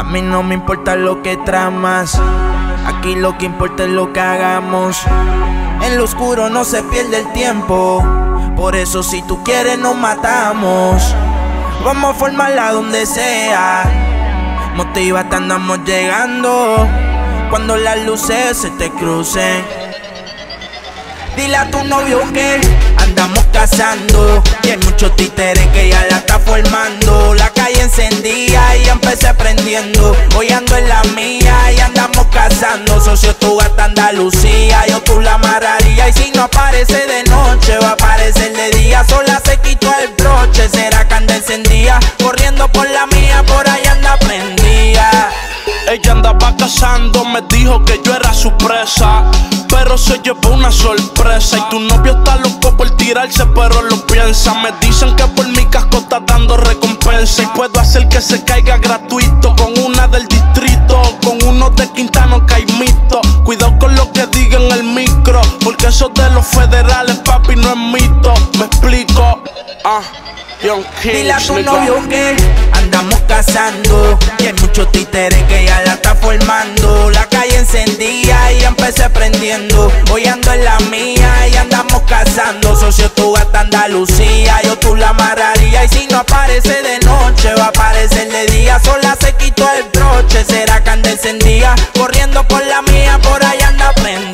A mí no me importa lo que tramas, aquí lo que importa es lo que hagamos. En lo oscuro no se pierde el tiempo, por eso si tú quieres nos matamos. Vamos a formarla donde sea, motívate, andamos llegando. Cuando las luces se te crucen, dile a tu novio que andamos cazando, y hay muchos títeres que ya la está formando. La calle encendía y empecé prendiendo, hoy ando en la mía y andamos cazando. Socio, tú gasta Andalucía, yo tú la amarraría, y si no aparece de noche va a aparecer de día. Sola se quitó el broche, será que anda encendida, corriendo por la mía, por ahí anda prendida. Ella andaba cazando, me dijo que yo era su presa, pero se llevó una sorpresa. Y tu novio está loco por tirarse, pero lo piensa. Me dicen que por mi casco está dando recompensa, y puedo hacer que se caiga gratuito con una del distrito, con uno de Quintano Caimito. Cuidado con lo que diga en el micro, porque eso de los federales, papi, no es mito. Me explico, Young Kings. Dile a tu novio que andamos cazando, y hay muchos títeres que ya la está formando. La calle encendía y empecé prendiendo, hoy ando en la mía y andamos cazando. Socio, tú gasta Andalucía, yo tú la amarraría, y si no aparece de noche va a aparecer de día. Sola se quitó el broche, será que anda encendida, corriendo por la mía, por ahí anda prendida.